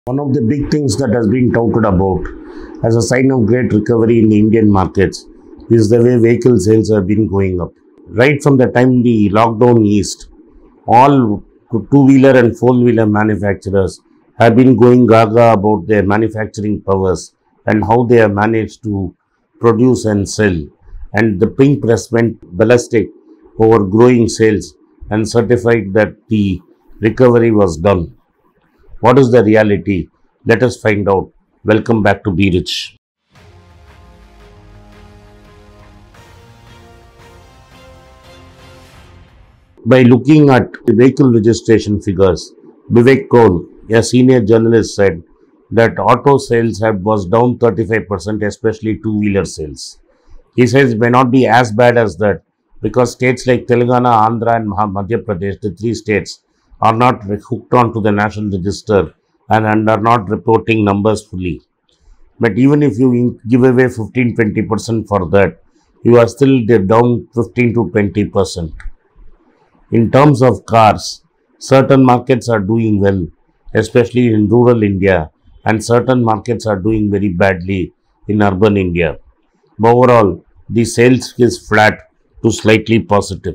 One of the big things that has been touted about as a sign of great recovery in the Indian markets is the way vehicle sales have been going up. Right from the time the lockdown eased, all two-wheeler and four-wheeler manufacturers have been going gaga about their manufacturing powers and how they have managed to produce and sell. And the pink press went ballistic over growing sales and certified that the recovery was done. What is the reality? Let us find out. Welcome back to Be Rich. By looking at the vehicle registration figures, Vivek Kaul, a senior journalist, said that auto sales was down 35%, especially two-wheeler sales. He says it may not be as bad as that because states like Telangana, Andhra and Madhya Pradesh, the three states, are not hooked on to the national register and are not reporting numbers fully. But even if you give away 15-20% for that, you are still down 15 to 20%. In terms of cars, certain markets are doing well, especially in rural India, and certain markets are doing very badly in urban India. But overall, the sales is flat to slightly positive.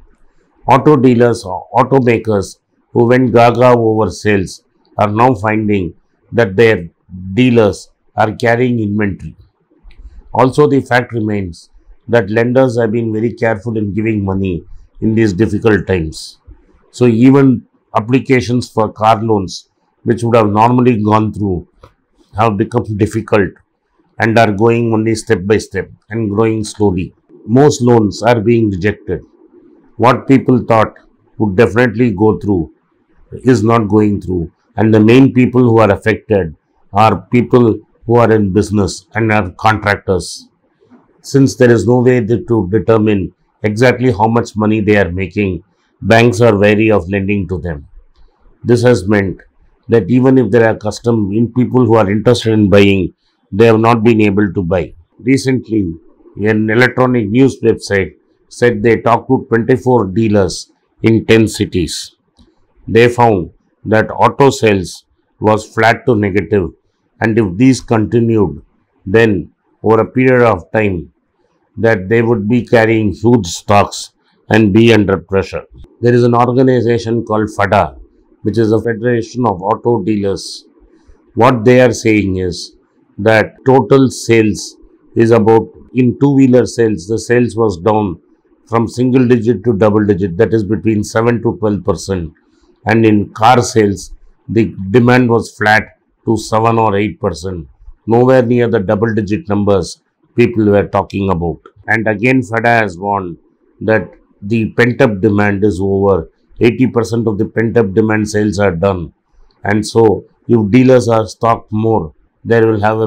Auto dealers or automakers who went gaga over sales are now finding that their dealers are carrying inventory. Also, the fact remains that lenders have been very careful in giving money in these difficult times. So, even applications for car loans, which would have normally gone through, have become difficult and are going only step by step and growing slowly. Most loans are being rejected. What people thought would definitely go through is not going through, and the main people who are affected are people who are in business and are contractors. Since there is no way to determine exactly how much money they are making, banks are wary of lending to them. This has meant that even if there are people who are interested in buying, they have not been able to buy. Recently, an electronic news website said they talked to 24 dealers in 10 cities. They found that auto sales was flat to negative, and if these continued, then over a period of time that they would be carrying huge stocks and be under pressure. There is an organization called FADA, which is a Federation of Auto Dealers. What they are saying is that total sales is about, in two-wheeler sales, the sales was down from single digit to double digit, that is between 7 to 12%. And in car sales, the demand was flat to 7 or 8%, nowhere near the double digit numbers people were talking about. And again, FADA has warned that the pent-up demand is over. 80% of the pent-up demand sales are done. And so, if dealers are stocked more, they will have a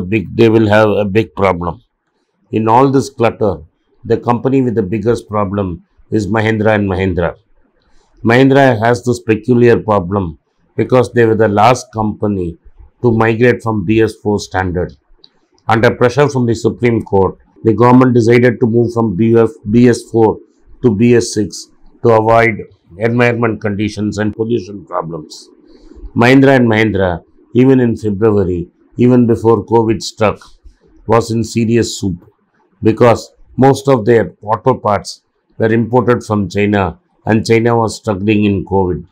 big problem. In all this clutter, the company with the biggest problem is Mahindra and Mahindra. Mahindra has this peculiar problem because they were the last company to migrate from BS4 standard. Under pressure from the Supreme Court, the government decided to move from BS4 to BS6 to avoid environment conditions and pollution problems. Mahindra and Mahindra, even in February, even before COVID struck, was in serious soup because most of their auto parts were imported from China and China was struggling in COVID.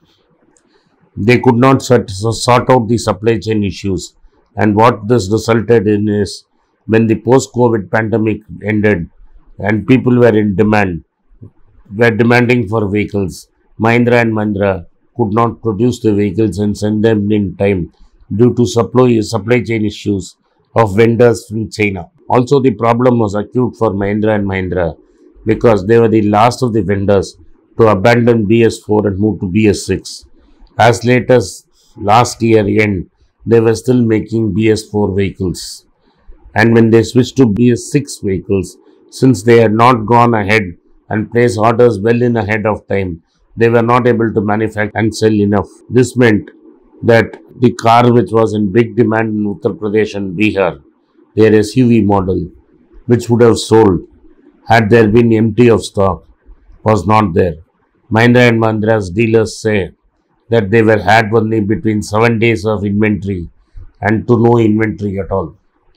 They could not sort out the supply chain issues, and what this resulted in is when the post-COVID pandemic ended and people were demanding for vehicles, Mahindra and Mahindra could not produce the vehicles and send them in time due to supply chain issues of vendors from China. Also, the problem was acute for Mahindra and Mahindra because they were the last of the vendors to abandon BS4 and move to BS6. As late as last year end, they were still making BS4 vehicles. And when they switched to BS6 vehicles, since they had not gone ahead and placed orders well in ahead of time, they were not able to manufacture and sell enough. This meant that the car which was in big demand in Uttar Pradesh and Bihar, their SUV model, which would have sold had there been empty of stock, was not there. Mahindra and Mahindra's dealers say that they had only between 7 days of inventory and to no inventory at all.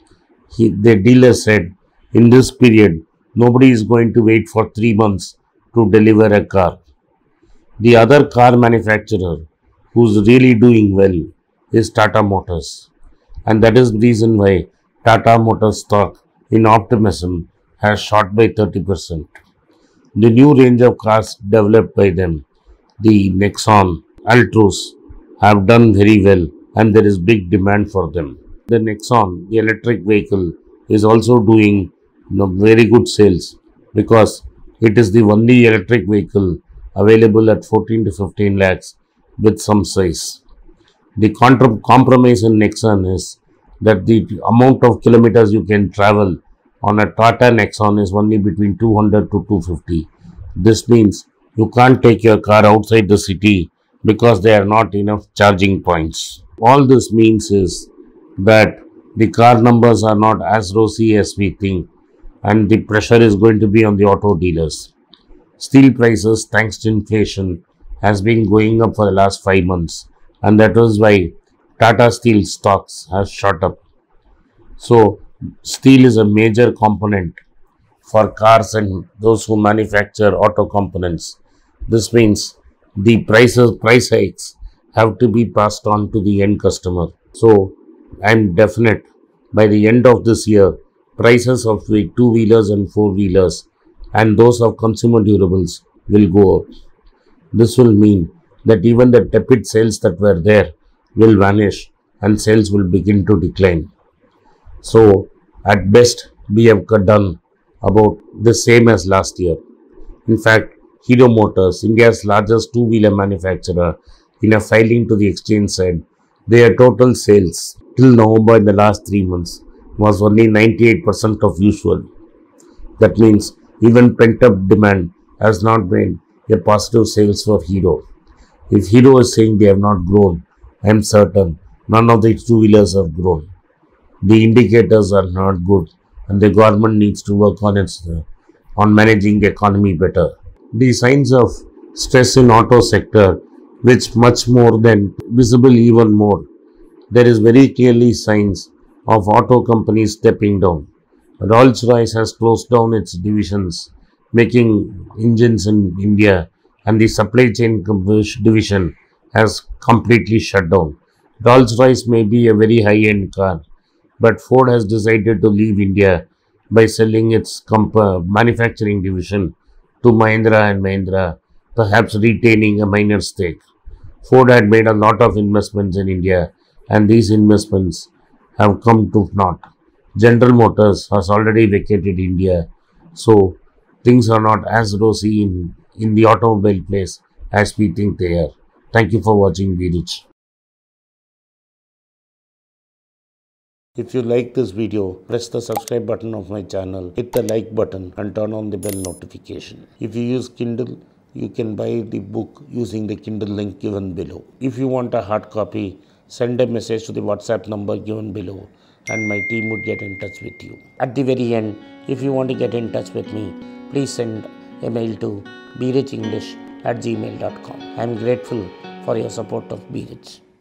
The dealer said, in this period, nobody is going to wait for 3 months to deliver a car. The other car manufacturer who's really doing well is Tata Motors. And that is the reason why Tata Motors stock in optimism has shot by 30%. The new range of cars developed by them, the Nexon, Altroz, have done very well and there is big demand for them. The Nexon, the electric vehicle, is also doing very good sales because it is the only electric vehicle available at 14 to 15 lakhs with some size. The compromise in Nexon is that the amount of kilometers you can travel on a Tata Nexon is only between 200 to 250. This means you can't take your car outside the city because there are not enough charging points. All this means is that the car numbers are not as rosy as we think and the pressure is going to be on the auto dealers. Steel prices, thanks to inflation, has been going up for the last 5 months and that was why Tata Steel stocks have shot up. So, steel is a major component for cars and those who manufacture auto components. This means the price hikes have to be passed on to the end customer. So, I'm definite by the end of this year, prices of the two-wheelers and four-wheelers and those of consumer durables will go up. This will mean that even the tepid sales that were there will vanish and sales will begin to decline. So, at best, we have done about the same as last year. In fact, Hero Motors, India's largest two-wheeler manufacturer, in a filing to the exchange said their total sales till November in the last 3 months was only 98% of usual. That means even pent-up demand has not been a positive sales for Hero. If Hero is saying they have not grown, I am certain none of the two-wheelers have grown. The indicators are not good and the government needs to work on managing the economy better. The signs of stress in auto sector, which much more than visible even more, there is very clearly signs of auto companies stepping down. Rolls-Royce has closed down its divisions, making engines in India, and the supply chain division has completely shut down. Rolls-Royce may be a very high-end car, but Ford has decided to leave India by selling its manufacturing division to Mahindra and Mahindra, perhaps retaining a minor stake. Ford had made a lot of investments in India and these investments have come to naught. General Motors has already vacated India, so things are not as rosy in the automobile place as we think they are. Thank you for watching. Be Rich. If you like this video, press the subscribe button of my channel, hit the like button and turn on the bell notification. If you use Kindle, you can buy the book using the Kindle link given below. If you want a hard copy, send a message to the WhatsApp number given below and my team would get in touch with you. At the very end, if you want to get in touch with me, please send a mail to berichenglish@gmail.com. I am grateful for your support of Be Rich.